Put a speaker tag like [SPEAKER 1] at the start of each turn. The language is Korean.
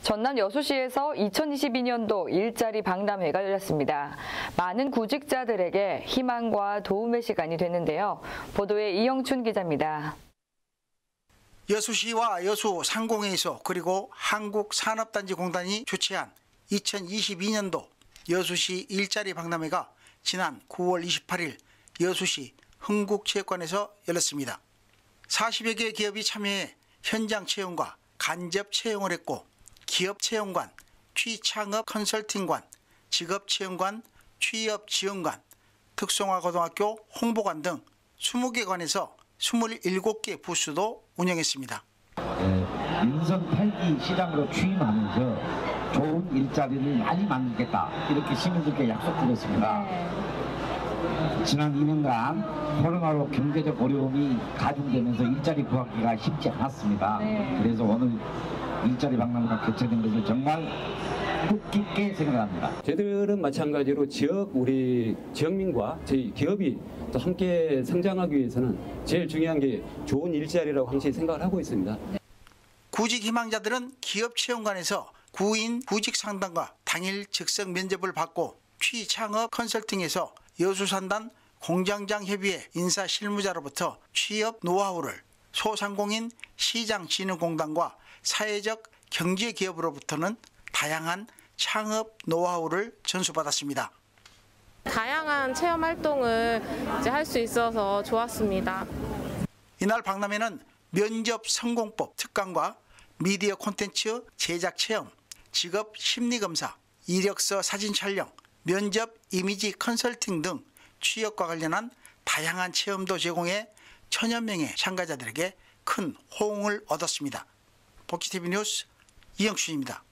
[SPEAKER 1] 전남 여수시에서 2022년도 일자리 박람회가 열렸습니다. 많은 구직자들에게 희망과 도움의 시간이 됐는데요. 보도에 이영춘 기자입니다.
[SPEAKER 2] 여수시와 여수상공회의소 그리고 한국산업단지공단이 주최한 2022년도 여수시 일자리 박람회가 지난 9월 28일 여수시 흥국체육관에서 열렸습니다. 40여 개 기업이 참여해 현장 채용과 간접 채용을 했고 기업채용관, 취창업 컨설팅관, 직업채용관, 취업지원관, 특성화고등학교 홍보관 등 20개 관에서 27개 부스도 운영했습니다.
[SPEAKER 3] 민선 8기 시장으로 취임하면서 좋은 일자리를 많이 만들겠다 이렇게 시민들께 약속드렸습니다. 지난 2년간 코로나로 경제적 어려움이 가중되면서 일자리 구하기가 쉽지 않았습니다. 그래서 오늘 일자리 박람회가 개최된 것을 정말 뜻깊게 생각합니다.
[SPEAKER 4] 저희들은 마찬가지로 우리 지역민과 저희 기업이 또 함께 성장하기 위해서는 제일 중요한 게 좋은 일자리라고 항상 생각을 하고 있습니다.
[SPEAKER 2] 구직 희망자들은 기업 채용관에서 구인 구직 상담과 당일 즉석 면접을 받고 취창업 컨설팅에서 여수산단 공장장협의회 인사 실무자로부터 취업 노하우를, 소상공인 시장진흥공단과 사회적 경제기업으로부터는 다양한 창업 노하우를 전수받았습니다.
[SPEAKER 5] 다양한 체험 활동을 할 수 있어서 좋았습니다.
[SPEAKER 2] 이날 박람회는 면접 성공법 특강과 미디어 콘텐츠 제작 체험, 직업 심리검사, 이력서 사진 촬영, 면접 이미지 컨설팅 등 취업과 관련한 다양한 체험도 제공해 천여 명의 참가자들에게 큰 호응을 얻었습니다. 복지TV 뉴스 이영춘입니다.